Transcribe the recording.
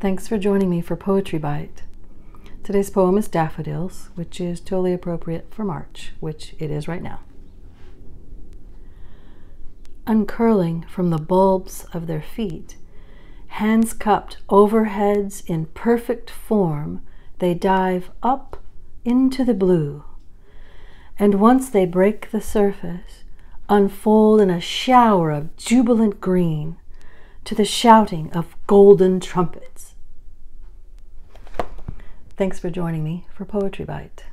Thanks for joining me for Poetry Byte. Today's poem is Daffodils, which is totally appropriate for March, which it is right now. Uncurling from the bulbs of their feet, hands cupped over heads in perfect form, they dive up into the blue. And once they break the surface, unfold in a shower of jubilant green to the shouting of golden trumpets. Thanks for joining me for Poetry Byte.